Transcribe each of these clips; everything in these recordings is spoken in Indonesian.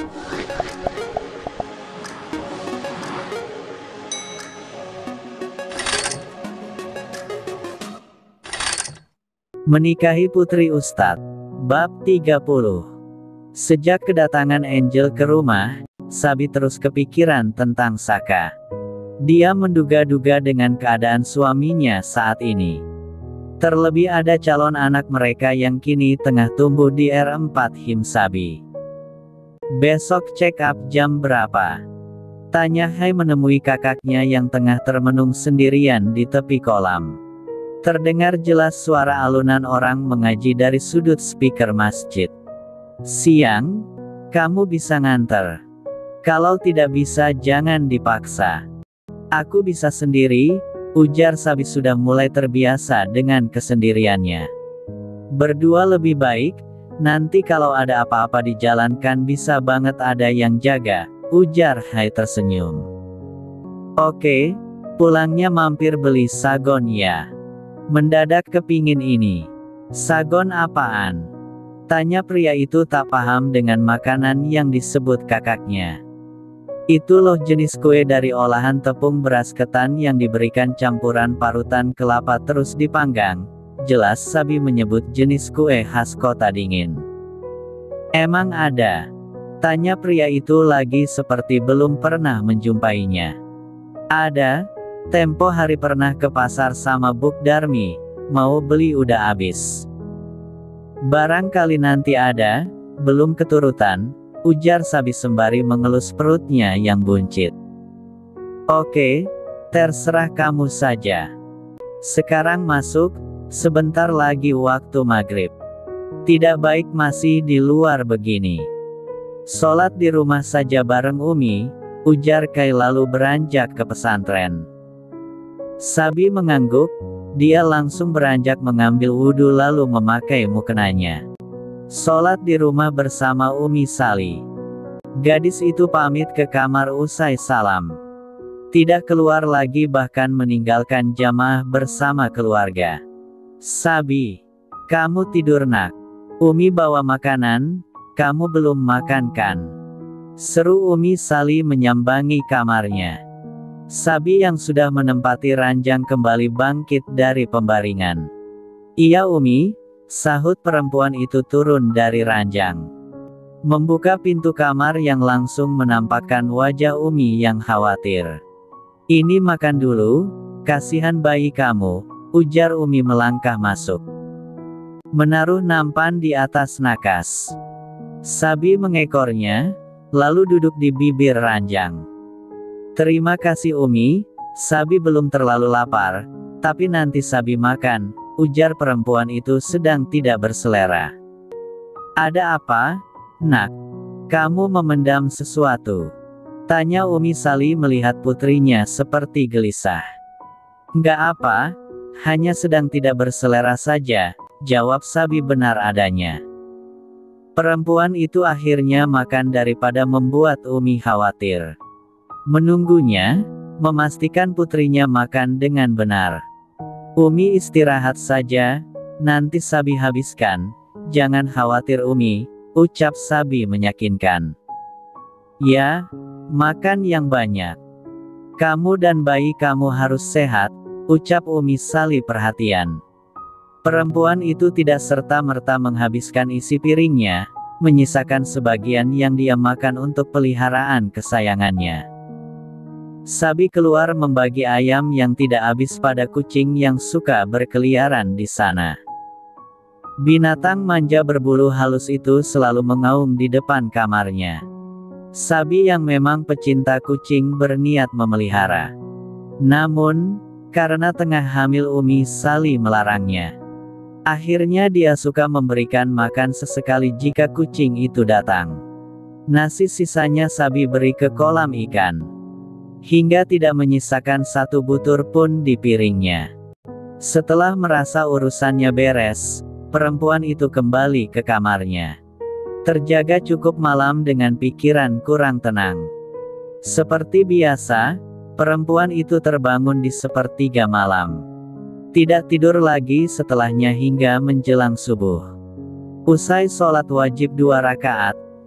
Menikahi Putri Ustadz. Bab 30. Sejak kedatangan Angel ke rumah, Sabi terus kepikiran tentang Saka. Dia menduga-duga dengan keadaan suaminya saat ini. Terlebih ada calon anak mereka yang kini tengah tumbuh di R4 Him Sabi. Besok check up jam berapa? Tanya Hai menemui kakaknya yang tengah termenung sendirian di tepi kolam. Terdengar jelas suara alunan orang mengaji dari sudut speaker masjid. Siang, kamu bisa nganter. Kalau tidak bisa jangan dipaksa. Aku bisa sendiri, ujar Sabi sudah mulai terbiasa dengan kesendiriannya. Berdua lebih baik, nanti kalau ada apa-apa di jalan kan bisa banget ada yang jaga, ujar Hai tersenyum. Oke, pulangnya mampir beli sagon ya. Mendadak kepingin ini. Sagon apaan? Tanya pria itu tak paham dengan makanan yang disebut kakaknya. Itu loh jenis kue dari olahan tepung beras ketan yang diberikan campuran parutan kelapa terus dipanggang. Jelas Sabi menyebut jenis kue khas kota dingin. Emang ada? Tanya pria itu lagi seperti belum pernah menjumpainya. Ada. Tempo hari pernah ke pasar sama Buk Darmi, mau beli udah abis. Barangkali nanti ada, belum keturutan, ujar Sabi sembari mengelus perutnya yang buncit. Oke, terserah kamu saja. Sekarang masuk, sebentar lagi waktu maghrib. Tidak baik masih di luar begini. Sholat di rumah saja bareng Umi, ujar Kai lalu beranjak ke pesantren. Sabi mengangguk, dia langsung beranjak mengambil wudhu lalu memakai mukenanya. Sholat di rumah bersama Umi Sali. Gadis itu pamit ke kamar usai salam. Tidak keluar lagi bahkan meninggalkan jamaah bersama keluarga. Sabi, kamu tidur nak. Umi bawa makanan, kamu belum makan kan? Seru Umi Sali menyambangi kamarnya. Sabi yang sudah menempati ranjang kembali bangkit dari pembaringan. Iya Umi, sahut perempuan itu turun dari ranjang. Membuka pintu kamar yang langsung menampakkan wajah Umi yang khawatir. Ini makan dulu, kasihan bayi kamu, ujar Umi melangkah masuk. Menaruh nampan di atas nakas. Sabi mengekornya, lalu duduk di bibir ranjang. Terima kasih Umi, Sabi belum terlalu lapar, tapi nanti Sabi makan, ujar perempuan itu sedang tidak berselera. Ada apa, nak? Kamu memendam sesuatu? Tanya Umi Sali melihat putrinya seperti gelisah. Enggak apa, hanya sedang tidak berselera saja, jawab Sabi benar adanya. Perempuan itu akhirnya makan daripada membuat Umi khawatir. Menunggunya, memastikan putrinya makan dengan benar. Umi istirahat saja, nanti Sabi habiskan, jangan khawatir Umi, ucap Sabi meyakinkan. Ya, makan yang banyak. Kamu dan bayi kamu harus sehat, ucap Umi Sali perhatian. Perempuan itu tidak serta-merta menghabiskan isi piringnya, menyisakan sebagian yang dia makan untuk peliharaan kesayangannya. Sabi keluar membagi ayam yang tidak habis pada kucing yang suka berkeliaran di sana. Binatang manja berbulu halus itu selalu mengaum di depan kamarnya. Sabi yang memang pecinta kucing berniat memelihara. Namun, karena tengah hamil Umi Sali melarangnya. Akhirnya dia suka memberikan makan sesekali jika kucing itu datang. Nasi sisanya Sabi beri ke kolam ikan. Hingga tidak menyisakan satu butir pun di piringnya. Setelah merasa urusannya beres, perempuan itu kembali ke kamarnya. Terjaga cukup malam dengan pikiran kurang tenang. Seperti biasa, perempuan itu terbangun di sepertiga malam. Tidak tidur lagi setelahnya hingga menjelang subuh. Usai sholat wajib 2 rakaat,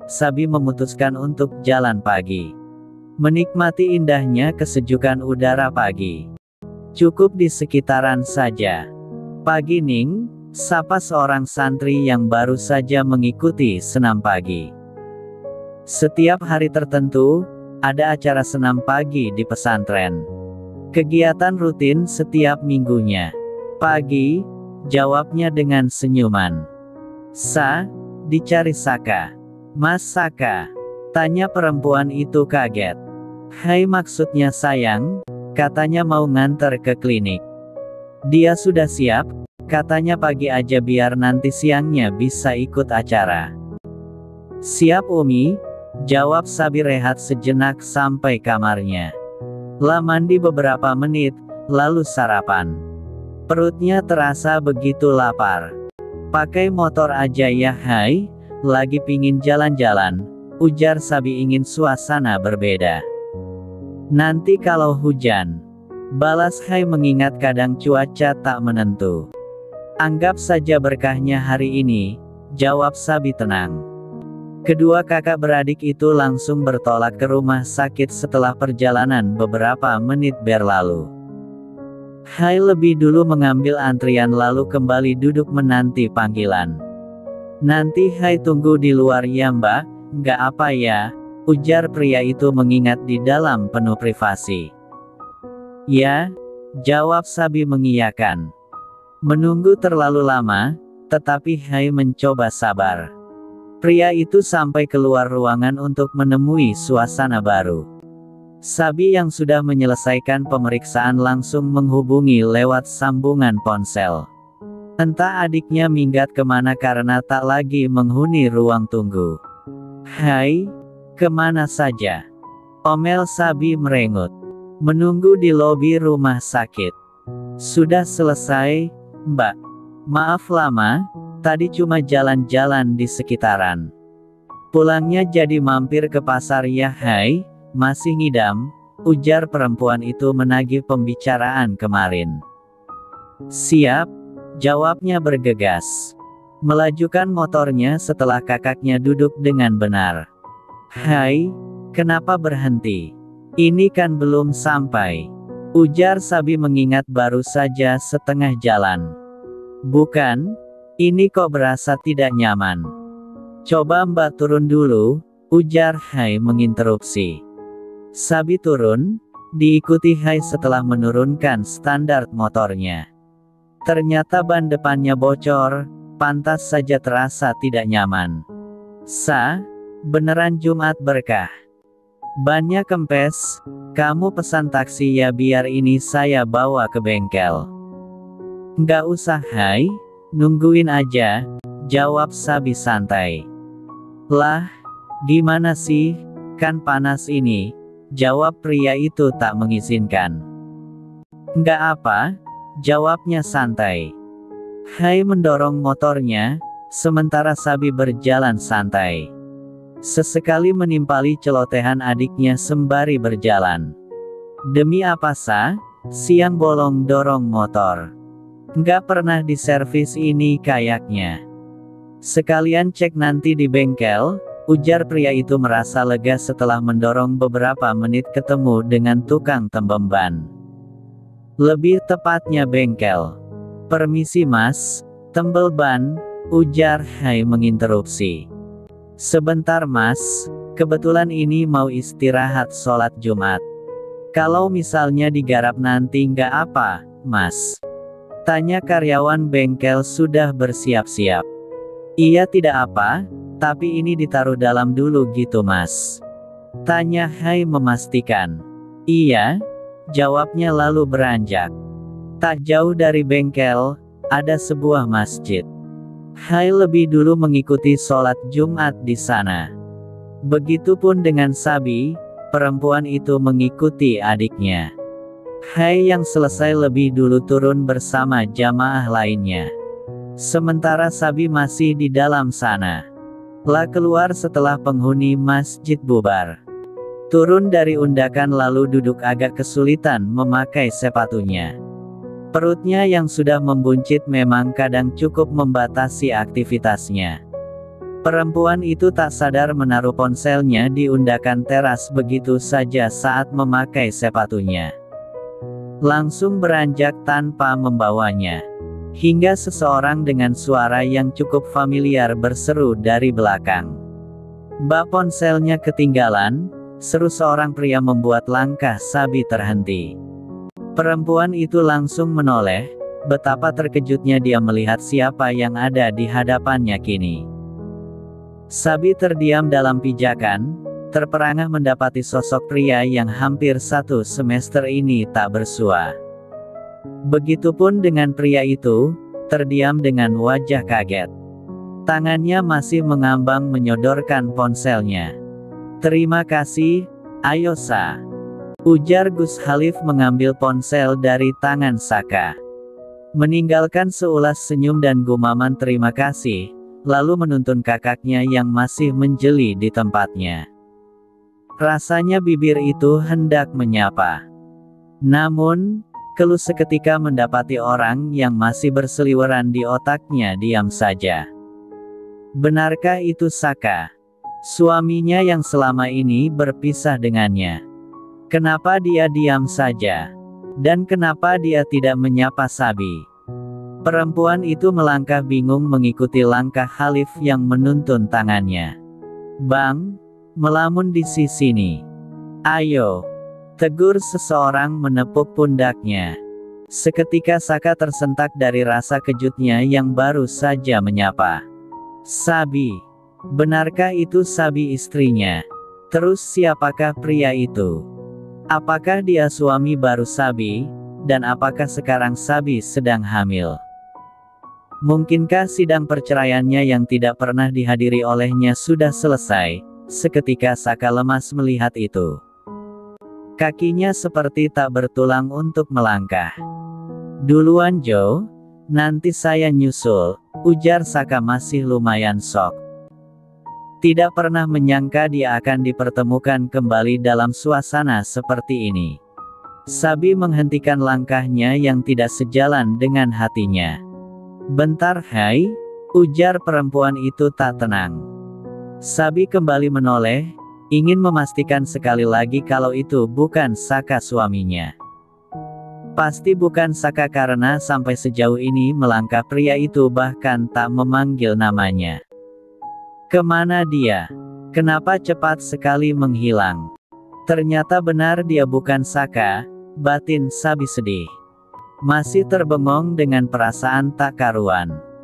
Sabi memutuskan untuk jalan pagi. Menikmati indahnya kesejukan udara pagi. Cukup di sekitaran saja. Pagi Ning, sapa seorang santri yang baru saja mengikuti senam pagi. Setiap hari tertentu, ada acara senam pagi di pesantren. Kegiatan rutin setiap minggunya. Pagi, jawabnya dengan senyuman. Sa, dicari Saka. Mas Saka, tanya perempuan itu kaget. Hai, maksudnya sayang, katanya mau nganter ke klinik. Dia sudah siap, katanya pagi aja biar nanti siangnya bisa ikut acara. Siap Umi, jawab Sabi rehat sejenak sampai kamarnya. Lah mandi beberapa menit, lalu sarapan. Perutnya terasa begitu lapar. Pakai motor aja ya hai, lagi pingin jalan-jalan, ujar Sabi ingin suasana berbeda. Nanti kalau hujan, balas Hai mengingat kadang cuaca tak menentu. Anggap saja berkahnya hari ini, jawab Sabi tenang. Kedua kakak beradik itu langsung bertolak ke rumah sakit setelah perjalanan beberapa menit berlalu. Hai lebih dulu mengambil antrian lalu kembali duduk menanti panggilan. Nanti Hai tunggu di luar ya mbak, nggak apa ya, ujar pria itu mengingat di dalam penuh privasi. Ya, jawab Sabi mengiyakan. Menunggu terlalu lama, tetapi Hai mencoba sabar. Pria itu sampai keluar ruangan untuk menemui suasana baru. Sabi yang sudah menyelesaikan pemeriksaan langsung menghubungi lewat sambungan ponsel. Entah adiknya minggat kemana karena tak lagi menghuni ruang tunggu. Hai, kemana saja? Omel Sabi merengut. Menunggu di lobi rumah sakit. Sudah selesai, mbak. Maaf lama, tadi cuma jalan-jalan di sekitaran. Pulangnya jadi mampir ke pasar ya hai, masih ngidam, ujar perempuan itu menagih pembicaraan kemarin. Siap. Jawabnya bergegas. Melajukan motornya setelah kakaknya duduk dengan benar. Hai, kenapa berhenti? Ini kan belum sampai. Ujar Sabi mengingat baru saja setengah jalan. Bukan, ini kok berasa tidak nyaman. Coba mbak turun dulu, ujar Hai menginterupsi. Sabi turun, diikuti Hai setelah menurunkan standar motornya. Ternyata ban depannya bocor, pantas saja terasa tidak nyaman. Sa, beneran Jumat berkah. Bannya kempes, kamu pesan taksi ya biar ini saya bawa ke bengkel. Nggak usah Hai, nungguin aja, jawab Sabi santai. Lah, gimana sih, kan panas ini, jawab pria itu tak mengizinkan. Nggak apa, jawabnya santai. Hai mendorong motornya, sementara Sabi berjalan santai. Sesekali menimpali celotehan adiknya sembari berjalan. Demi apa Sa? Siang bolong dorong motor. Nggak pernah diservis ini kayaknya. Sekalian cek nanti di bengkel, ujar pria itu merasa lega setelah mendorong beberapa menit ketemu dengan tukang tembem ban. Lebih tepatnya bengkel. Permisi mas, tembel ban, ujar Hai menginterupsi. Sebentar mas, kebetulan ini mau istirahat sholat Jumat. Kalau misalnya digarap nanti nggak apa, mas? Tanya karyawan bengkel sudah bersiap-siap. Iya tidak apa, tapi ini ditaruh dalam dulu gitu mas. Tanya Hai memastikan. Iya, jawabnya lalu beranjak. Tak jauh dari bengkel, ada sebuah masjid. Hai lebih dulu mengikuti sholat Jumat di sana. Begitupun dengan Sabi, perempuan itu mengikuti adiknya. Hai yang selesai lebih dulu turun bersama jamaah lainnya. Sementara Sabi masih di dalam sana. Lah keluar setelah penghuni masjid bubar. Turun dari undakan lalu duduk agak kesulitan memakai sepatunya. Perutnya yang sudah membuncit memang kadang cukup membatasi aktivitasnya. Perempuan itu tak sadar menaruh ponselnya di undakan teras begitu saja saat memakai sepatunya. Langsung beranjak tanpa membawanya. Hingga seseorang dengan suara yang cukup familiar berseru dari belakang. "Mbak, ponselnya ketinggalan," seru seorang pria membuat langkah Sabi terhenti. Perempuan itu langsung menoleh, betapa terkejutnya dia melihat siapa yang ada di hadapannya kini. Sabi terdiam dalam pijakan, terperangah mendapati sosok pria yang hampir satu semester ini tak bersua. Begitupun dengan pria itu, terdiam dengan wajah kaget. Tangannya masih mengambang menyodorkan ponselnya. "Terima kasih, ayo Sa," ujar Gus Halif mengambil ponsel dari tangan Saka. Meninggalkan seulas senyum dan gumaman terima kasih, lalu menuntun kakaknya yang masih menjeli di tempatnya. Rasanya bibir itu hendak menyapa. Namun, keluh seketika mendapati orang yang masih berseliweran di otaknya diam saja. Benarkah itu Saka? Suaminya yang selama ini berpisah dengannya. Kenapa dia diam saja? Dan kenapa dia tidak menyapa Sabi? Perempuan itu melangkah bingung mengikuti langkah Halif yang menuntun tangannya. "Bang, melamun di sini. Ayo," tegur seseorang menepuk pundaknya. Seketika Saka tersentak dari rasa kejutnya yang baru saja menyapa. "Sabi. Benarkah itu Sabi istrinya? Terus siapakah pria itu? Apakah dia suami baru Sabi? Dan apakah sekarang Sabi sedang hamil? Mungkinkah sidang perceraiannya yang tidak pernah dihadiri olehnya sudah selesai?" Seketika Saka lemas melihat itu. Kakinya seperti tak bertulang untuk melangkah. "Duluan Jo, nanti saya nyusul," ujar Saka masih lumayan shock. Tidak pernah menyangka dia akan dipertemukan kembali dalam suasana seperti ini. Sabi menghentikan langkahnya yang tidak sejalan dengan hatinya. "Bentar hai," ujar perempuan itu tak tenang. Sabi kembali menoleh, ingin memastikan sekali lagi kalau itu bukan Saka suaminya. Pasti bukan Saka karena sampai sejauh ini melangkah pria itu bahkan tak memanggil namanya. Kemana dia? Kenapa cepat sekali menghilang? Ternyata benar dia bukan Saka, batin Sabi sedih. Masih terbengong dengan perasaan tak karuan.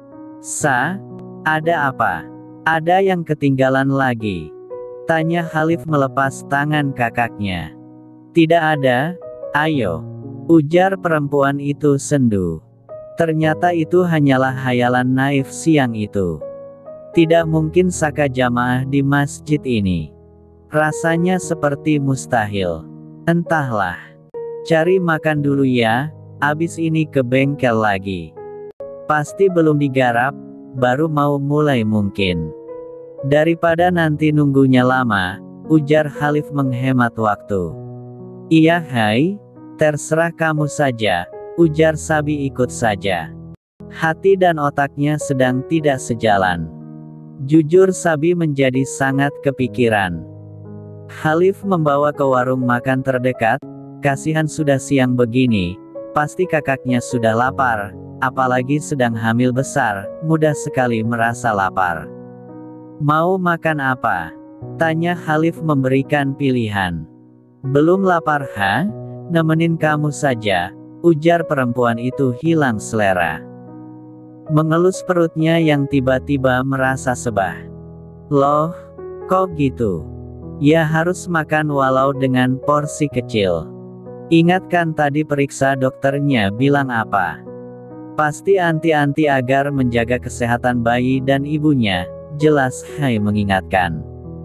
"Sa, ada apa? Ada yang ketinggalan lagi?" tanya Halif melepas tangan kakaknya. "Tidak ada, ayo," ujar perempuan itu sendu. Ternyata itu hanyalah hayalan naif siang itu. Tidak mungkin Saka jamaah di masjid ini. Rasanya seperti mustahil. Entahlah. Cari makan dulu ya, abis ini ke bengkel lagi. Pasti belum digarap, baru mau mulai mungkin. Daripada nanti nunggunya lama, ujar Halif menghemat waktu. "Iya hai, terserah kamu saja," ujar Sabi ikut saja. Hati dan otaknya sedang tidak sejalan. Jujur Sabi menjadi sangat kepikiran. Halif membawa ke warung makan terdekat, kasihan sudah siang begini, pasti kakaknya sudah lapar, apalagi sedang hamil besar, mudah sekali merasa lapar. "Mau makan apa?" tanya Halif memberikan pilihan. "Belum lapar ha? Nemenin kamu saja," ujar perempuan itu hilang selera. Mengelus perutnya yang tiba-tiba merasa sebah. "Loh, kok gitu? Ya harus makan walau dengan porsi kecil. Ingatkan tadi periksa dokternya bilang apa? Pasti anti-anti agar menjaga kesehatan bayi dan ibunya," jelas Hai mengingatkan.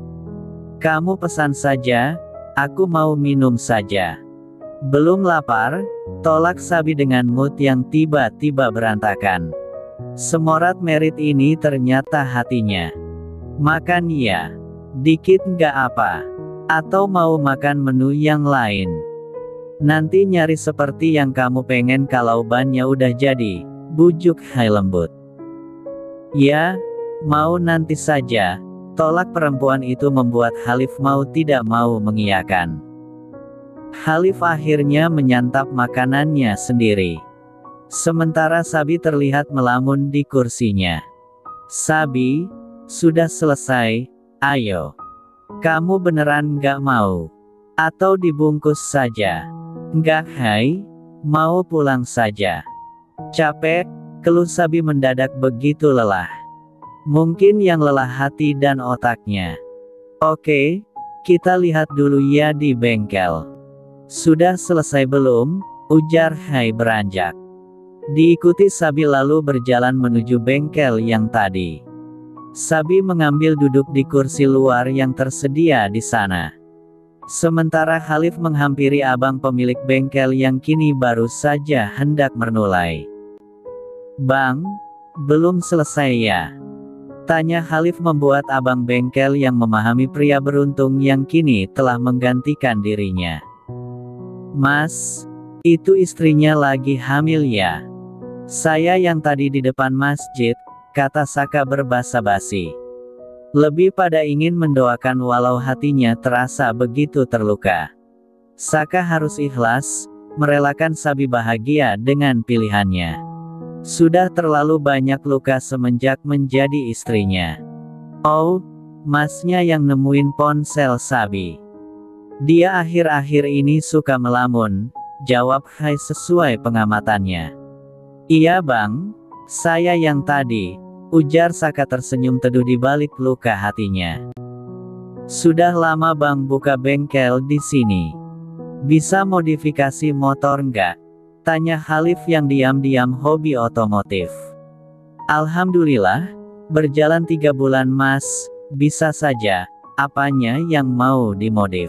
"Kamu pesan saja, aku mau minum saja." "Belum lapar?" tolak Sabi dengan mood yang tiba-tiba berantakan. Semorat merit ini ternyata hatinya. "Makan ya. Dikit nggak apa. Atau mau makan menu yang lain? Nanti nyari seperti yang kamu pengen kalau bannya udah jadi," bujuk Hai lembut. "Ya, mau nanti saja. Tolak perempuan itu membuat Khalif mau tidak mau mengiyakan. Khalif akhirnya menyantap makanannya sendiri. Sementara Sabi terlihat melamun di kursinya. Sabi, sudah selesai, ayo. Kamu beneran nggak mau? Atau dibungkus saja? Nggak, hai, mau pulang saja. Capek, keluh Sabi mendadak begitu lelah. Mungkin yang lelah hati dan otaknya. Oke, kita lihat dulu ya di bengkel. Sudah selesai belum? Ujar Hai beranjak. Diikuti Sabi lalu berjalan menuju bengkel yang tadi. Sabi mengambil duduk di kursi luar yang tersedia di sana. Sementara Khalif menghampiri abang pemilik bengkel yang kini baru saja hendak menulai. Bang, belum selesai ya? Tanya Khalif membuat abang bengkel yang memahami pria beruntung yang kini telah menggantikan dirinya. Mas, itu istrinya lagi hamil ya? Saya yang tadi di depan masjid, kata Saka berbasa-basi. Lebih pada ingin mendoakan walau hatinya terasa begitu terluka. Saka harus ikhlas, merelakan Sabi bahagia dengan pilihannya. Sudah terlalu banyak luka semenjak menjadi istrinya. Oh, masnya yang nemuin ponsel Sabi. Dia akhir-akhir ini suka melamun, jawab Hai sesuai pengamatannya. Iya bang, saya yang tadi, ujar Saka tersenyum teduh di balik luka hatinya. Sudah lama bang buka bengkel di sini. Bisa modifikasi motor nggak? Tanya Khalif yang diam-diam hobi otomotif. Alhamdulillah, berjalan 3 bulan mas, bisa saja, apanya yang mau dimodif?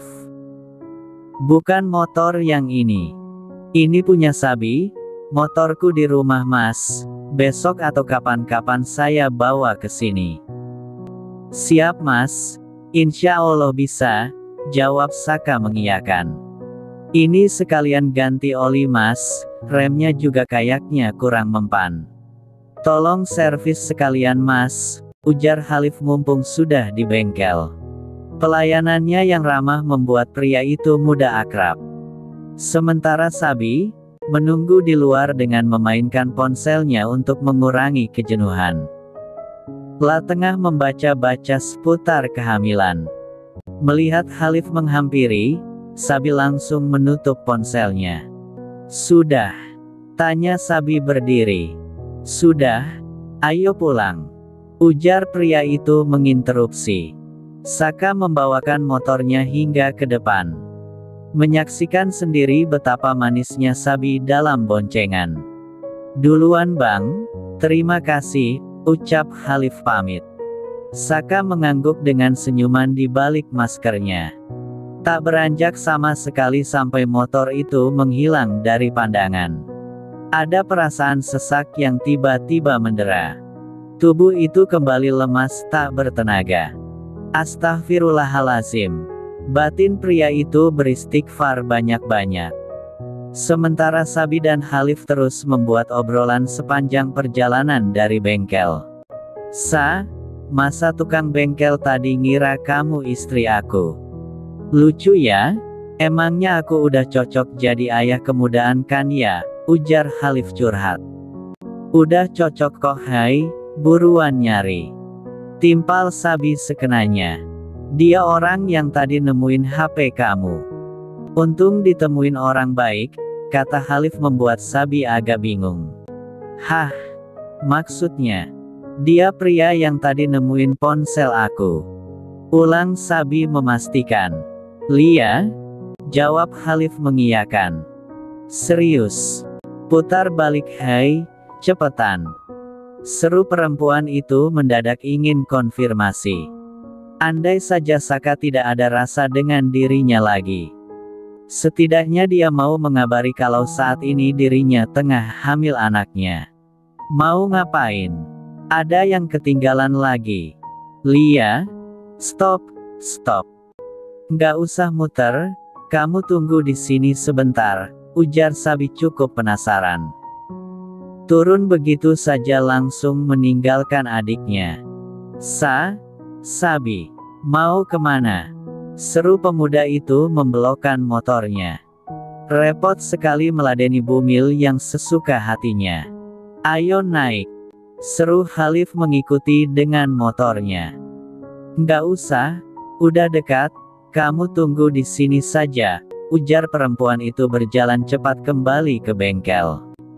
Bukan motor yang ini. Ini punya Sabi, motorku di rumah mas, besok atau kapan-kapan saya bawa ke sini. Siap mas, insya Allah bisa, jawab Saka mengiyakan. Ini sekalian ganti oli mas, remnya juga kayaknya kurang mempan. Tolong servis sekalian mas, ujar Khalif mumpung sudah di bengkel. Pelayanannya yang ramah membuat pria itu mudah akrab. Sementara Sabi, menunggu di luar dengan memainkan ponselnya untuk mengurangi kejenuhan. La tengah membaca-baca seputar kehamilan. Melihat Khalif menghampiri, Sabi langsung menutup ponselnya. Sudah? Tanya Sabi berdiri. Sudah, ayo pulang, ujar pria itu menginterupsi. Saka membawakan motornya hingga ke depan. Menyaksikan sendiri betapa manisnya Sabi dalam boncengan. Duluan bang, terima kasih, ucap Khalif pamit. Saka mengangguk dengan senyuman di balik maskernya. Tak beranjak sama sekali sampai motor itu menghilang dari pandangan. Ada perasaan sesak yang tiba-tiba mendera. Tubuh itu kembali lemas tak bertenaga. Astaghfirullahalazim. Batin pria itu beristighfar banyak-banyak. Sementara Sabi dan Khalif terus membuat obrolan sepanjang perjalanan dari bengkel. Masa tukang bengkel tadi ngira kamu istri aku? Lucu ya, emangnya aku udah cocok jadi ayah kemudaan kan ya, ujar Khalif curhat. Udah cocok kok Hai, buruan nyari. Timpal Sabi sekenanya. Dia orang yang tadi nemuin HP kamu. Untung ditemuin orang baik, kata Khalif membuat Sabi agak bingung. Hah? Maksudnya? Dia pria yang tadi nemuin ponsel aku. Ulang Sabi memastikan. Lia? Jawab Khalif mengiyakan. Serius? Putar balik Hai, cepetan. Seru perempuan itu mendadak ingin konfirmasi. Andai saja Saka tidak ada rasa dengan dirinya lagi. Setidaknya dia mau mengabari kalau saat ini dirinya tengah hamil anaknya. Mau ngapain? Ada yang ketinggalan lagi. Lia? Stop. Nggak usah muter, kamu tunggu di sini sebentar, ujar Sabi cukup penasaran. Turun begitu saja langsung meninggalkan adiknya. Sabi, mau kemana? Seru pemuda itu membelokkan motornya. Repot sekali meladeni Bumil yang sesuka hatinya. Ayo naik, seru Khalif mengikuti dengan motornya. Nggak usah, udah dekat, kamu tunggu di sini saja, ujar perempuan itu berjalan cepat kembali ke bengkel.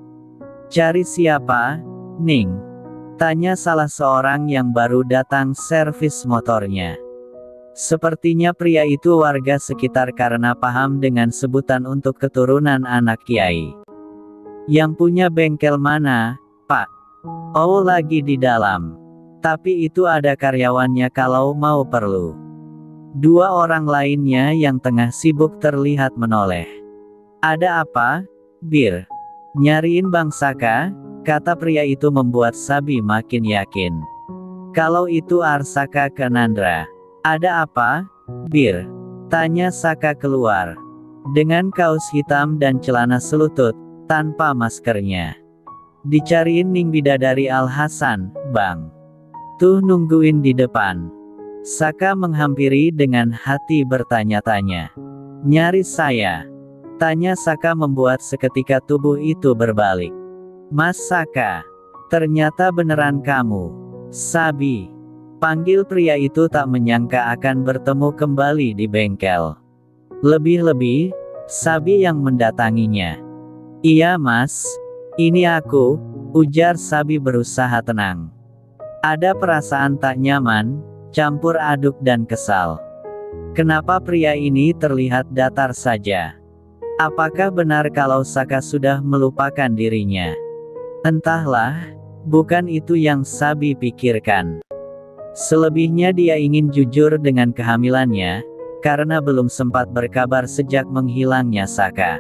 Cari siapa, Ning? Tanya salah seorang yang baru datang servis motornya. Sepertinya pria itu warga sekitar karena paham dengan sebutan untuk keturunan anak kiai. Yang punya bengkel mana, Pak? Oh, lagi di dalam. Tapi itu ada karyawannya kalau mau perlu. Dua orang lainnya yang tengah sibuk terlihat menoleh. Ada apa, Bir? Nyariin Bang Saka? Kata pria itu membuat Sabi makin yakin. Kalau itu Arsaka Kanandra. Ada apa, Bir? Tanya Saka keluar. Dengan kaos hitam dan celana selutut, tanpa maskernya. Dicariin Ning Bidadari Al Hasan, Bang. Tuh nungguin di depan. Saka menghampiri dengan hati bertanya-tanya. Nyari saya? Tanya Saka membuat seketika tubuh itu berbalik. Mas Saka, ternyata beneran kamu. Sabi. Panggil pria itu tak menyangka akan bertemu kembali di bengkel. Lebih-lebih, Sabi yang mendatanginya. Iya mas, ini aku, ujar Sabi berusaha tenang. Ada perasaan tak nyaman, campur aduk dan kesal. Kenapa pria ini terlihat datar saja? Apakah benar kalau Saka sudah melupakan dirinya? Entahlah, bukan itu yang Sabi pikirkan. Selebihnya dia ingin jujur dengan kehamilannya, karena belum sempat berkabar sejak menghilangnya Saka.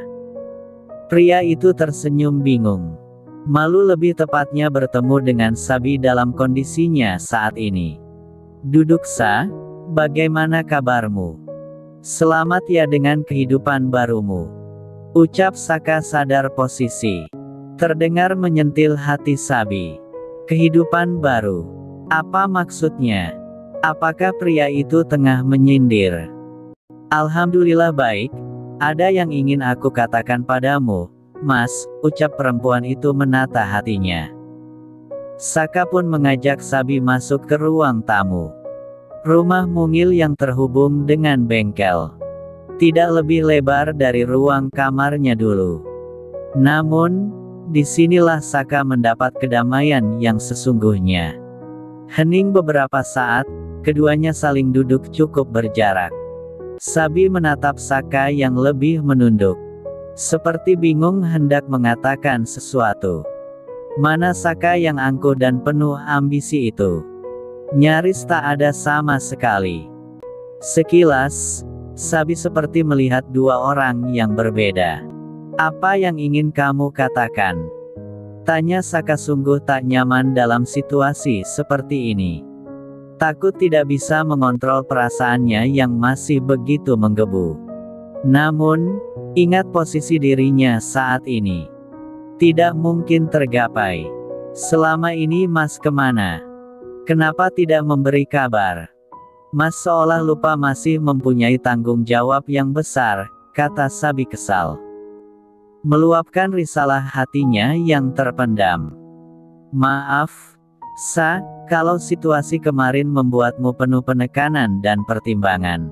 Pria itu tersenyum bingung. Malu lebih tepatnya bertemu dengan Sabi dalam kondisinya saat ini. Duduk Sa, bagaimana kabarmu? Selamat ya dengan kehidupan barumu. Ucap Saka sadar posisi. Terdengar menyentil hati Sabi. Kehidupan baru. Apa maksudnya? Apakah pria itu tengah menyindir? Alhamdulillah baik. Ada yang ingin aku katakan padamu, Mas, ucap perempuan itu menata hatinya. Saka pun mengajak Sabi masuk ke ruang tamu. Rumah mungil yang terhubung dengan bengkel. Tidak lebih lebar dari ruang kamarnya dulu. Namun, disinilah Saka mendapat kedamaian yang sesungguhnya. Hening beberapa saat, keduanya saling duduk cukup berjarak. Sabi menatap Saka yang lebih menunduk. Seperti bingung hendak mengatakan sesuatu. Mana Saka yang angkuh dan penuh ambisi itu? Nyaris tak ada sama sekali. Sekilas, Sabi seperti melihat dua orang yang berbeda. Apa yang ingin kamu katakan? Tanya Saka sungguh tak nyaman dalam situasi seperti ini. Takut tidak bisa mengontrol perasaannya yang masih begitu menggebu. Namun, ingat posisi dirinya saat ini. Tidak mungkin tergapai. Selama ini Mas kemana? Kenapa tidak memberi kabar? Mas seolah lupa masih mempunyai tanggung jawab yang besar, kata Sabi kesal. Meluapkan risalah hatinya yang terpendam. Maaf, Sa, kalau situasi kemarin membuatmu penuh penekanan dan pertimbangan.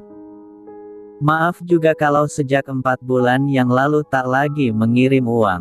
Maaf juga kalau sejak 4 bulan yang lalu tak lagi mengirim uang.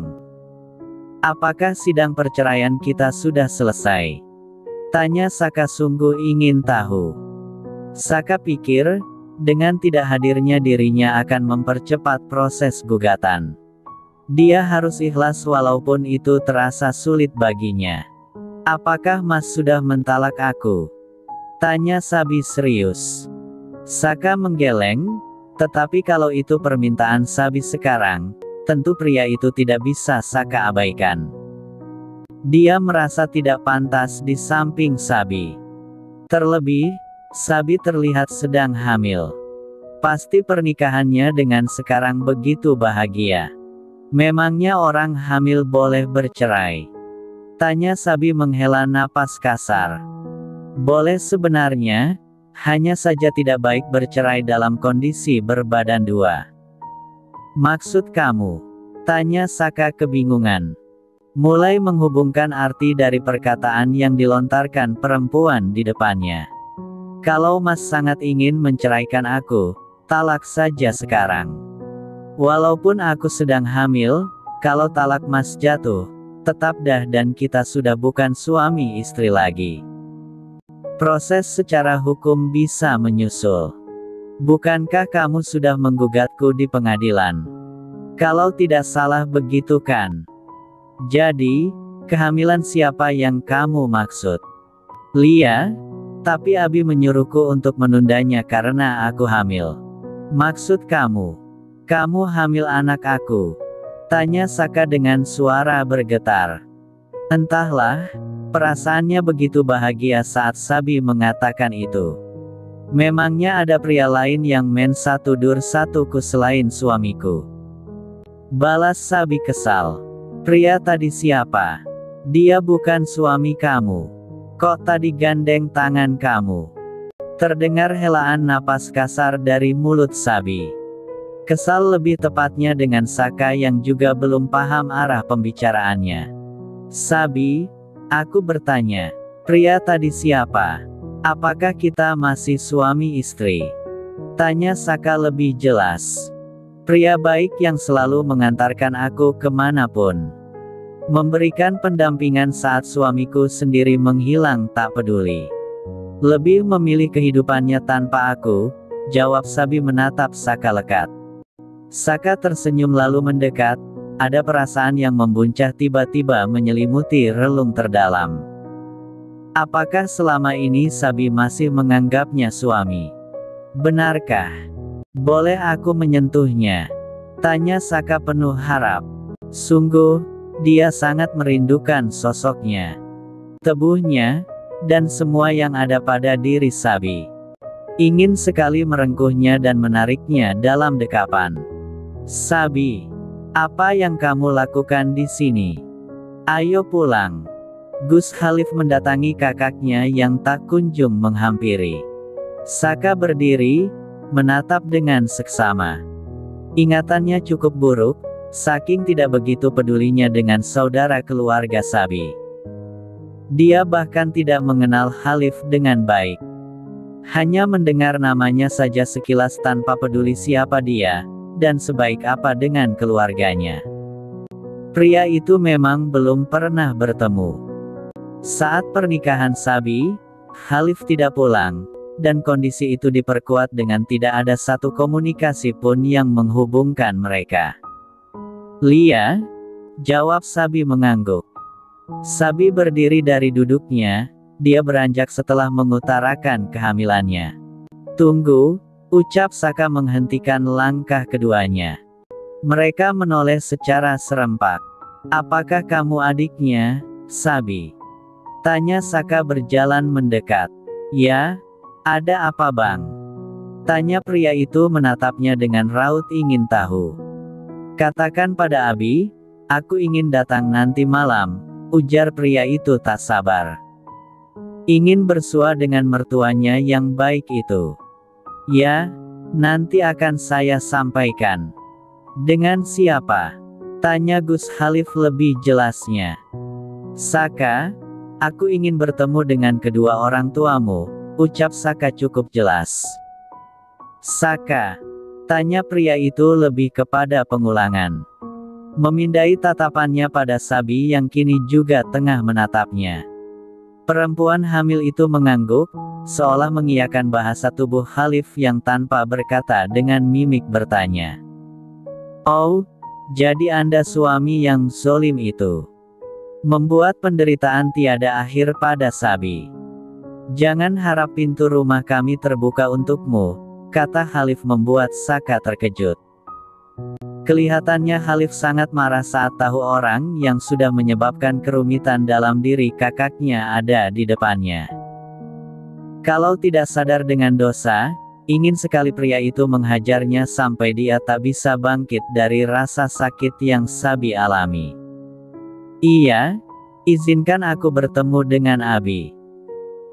Apakah sidang perceraian kita sudah selesai? Tanya Saka sungguh ingin tahu. Saka pikir, dengan tidak hadirnya dirinya akan mempercepat proses gugatan. Dia harus ikhlas walaupun itu terasa sulit baginya. Apakah Mas sudah mentalak aku? Tanya Sabi serius. Saka menggeleng, tetapi kalau itu permintaan Sabi sekarang, tentu pria itu tidak bisa Saka abaikan. Dia merasa tidak pantas di samping Sabi. Terlebih, Sabi terlihat sedang hamil. Pasti pernikahannya dengan sekarang begitu bahagia. Memangnya orang hamil boleh bercerai? Tanya Sabi menghela napas kasar. Boleh sebenarnya, hanya saja tidak baik bercerai dalam kondisi berbadan dua. Maksud kamu? Tanya Saka kebingungan. Mulai menghubungkan arti dari perkataan yang dilontarkan perempuan di depannya. Kalau Mas sangat ingin menceraikan aku, talak saja sekarang. Walaupun aku sedang hamil, kalau talak Mas jatuh, tetap dah dan kita sudah bukan suami istri lagi. Proses secara hukum bisa menyusul. Bukankah kamu sudah menggugatku di pengadilan? Kalau tidak salah begitu kan? Jadi, kehamilan siapa yang kamu maksud? Lia? Tapi Abi menyuruhku untuk menundanya karena aku hamil. Maksud kamu? Kamu hamil anak aku? Tanya Saka dengan suara bergetar. Entahlah, perasaannya begitu bahagia saat Sabi mengatakan itu. Memangnya ada pria lain yang main satu dur satuku selain suamiku? Balas Sabi kesal. Pria tadi siapa? Dia bukan suami kamu. Kok tadi gandeng tangan kamu? Terdengar helaan napas kasar dari mulut Sabi. Kesal lebih tepatnya dengan Saka yang juga belum paham arah pembicaraannya. Sabi, aku bertanya, pria tadi siapa? Apakah kita masih suami istri? Tanya Saka lebih jelas. Pria baik yang selalu mengantarkan aku kemanapun. Memberikan pendampingan saat suamiku sendiri menghilang tak peduli. Lebih memilih kehidupannya tanpa aku, jawab Sabi menatap Saka lekat. Saka tersenyum lalu mendekat, ada perasaan yang membuncah tiba-tiba menyelimuti relung terdalam. Apakah selama ini Sabi masih menganggapnya suami? Benarkah? Boleh aku menyentuhnya? Tanya Saka penuh harap. Sungguh, dia sangat merindukan sosoknya, tubuhnya, dan semua yang ada pada diri Sabi. Ingin sekali merengkuhnya dan menariknya dalam dekapan. Sabi, apa yang kamu lakukan di sini? Ayo pulang. Gus Khalif mendatangi kakaknya yang tak kunjung menghampiri. Saka berdiri, menatap dengan seksama. Ingatannya cukup buruk, saking tidak begitu pedulinya dengan saudara keluarga Sabi. Dia bahkan tidak mengenal Khalif dengan baik. Hanya mendengar namanya saja sekilas tanpa peduli siapa dia, dan sebaik apa dengan keluarganya. Pria itu memang belum pernah bertemu. Saat pernikahan Sabi, Khalif tidak pulang, dan kondisi itu diperkuat dengan tidak ada satu komunikasi pun yang menghubungkan mereka. Lia? Jawab Sabi mengangguk. Sabi berdiri dari duduknya, dia beranjak setelah mengutarakan kehamilannya. Tunggu, ucap Saka menghentikan langkah keduanya. Mereka menoleh secara serempak. Apakah kamu adiknya, Sabi? Tanya Saka berjalan mendekat. Ya, ada apa bang? Tanya pria itu menatapnya dengan raut ingin tahu. Katakan pada Abi, aku ingin datang nanti malam, ujar pria itu tak sabar. Ingin bersua dengan mertuanya yang baik itu. Ya, nanti akan saya sampaikan. Dengan siapa? Tanya Gus Khalif lebih jelasnya. Saka, aku ingin bertemu dengan kedua orang tuamu, ucap Saka cukup jelas. Saka? Tanya pria itu lebih kepada pengulangan. Memindai tatapannya pada Sabi yang kini juga tengah menatapnya. Perempuan hamil itu mengangguk, seolah mengiyakan bahasa tubuh Khalif yang tanpa berkata dengan mimik bertanya. Oh, jadi Anda suami yang zolim itu. Membuat penderitaan tiada akhir pada Sabi. Jangan harap pintu rumah kami terbuka untukmu, kata Khalif membuat Saka terkejut. Kelihatannya Khalif sangat marah saat tahu orang yang sudah menyebabkan kerumitan dalam diri kakaknya ada di depannya. Kalau tidak sadar dengan dosa, ingin sekali pria itu menghajarnya sampai dia tak bisa bangkit dari rasa sakit yang Sabi alami. Iya, izinkan aku bertemu dengan Abi.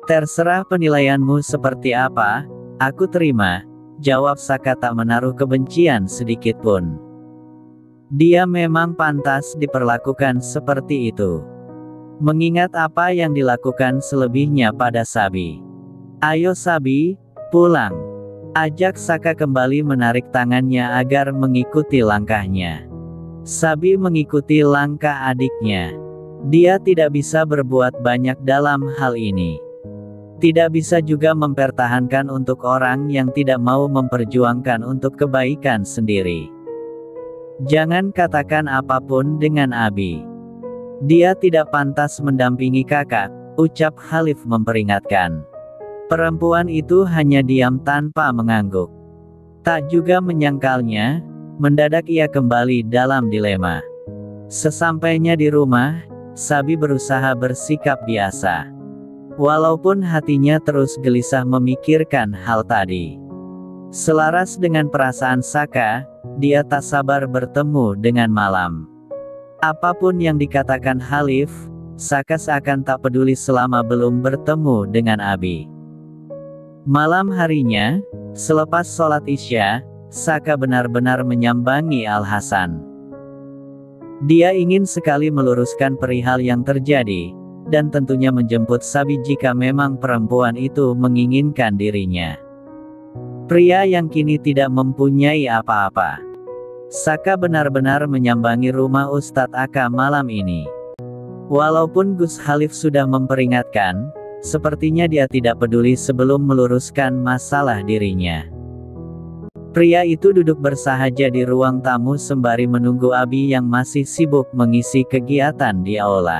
Terserah penilaianmu seperti apa, aku terima, jawab Saka tak menaruh kebencian sedikit pun. Dia memang pantas diperlakukan seperti itu. Mengingat apa yang dilakukan selebihnya pada Sabi. Ayo Sabi, pulang. Ajak Saka kembali menarik tangannya agar mengikuti langkahnya. Sabi mengikuti langkah adiknya. Dia tidak bisa berbuat banyak dalam hal ini. Tidak bisa juga mempertahankan untuk orang yang tidak mau memperjuangkan untuk kebaikan sendiri. Jangan katakan apapun dengan Abi. Dia tidak pantas mendampingi kakak, ucap Khalif memperingatkan. Perempuan itu hanya diam tanpa mengangguk. Tak juga menyangkalnya, mendadak ia kembali dalam dilema. Sesampainya di rumah, Sabi berusaha bersikap biasa. Walaupun hatinya terus gelisah memikirkan hal tadi. Selaras dengan perasaan Saka, dia tak sabar bertemu dengan Malam. Apapun yang dikatakan Khalif, Saka seakan tak peduli selama belum bertemu dengan Abi. Malam harinya, selepas sholat Isya, Saka benar-benar menyambangi Al-Hasan. Dia ingin sekali meluruskan perihal yang terjadi, dan tentunya menjemput Sabi jika memang perempuan itu menginginkan dirinya. Pria yang kini tidak mempunyai apa-apa. Saka benar-benar menyambangi rumah Ustadz Aka malam ini. Walaupun Gus Khalif sudah memperingatkan, sepertinya dia tidak peduli sebelum meluruskan masalah dirinya. Pria itu duduk bersahaja di ruang tamu sembari menunggu Abi yang masih sibuk mengisi kegiatan di aula.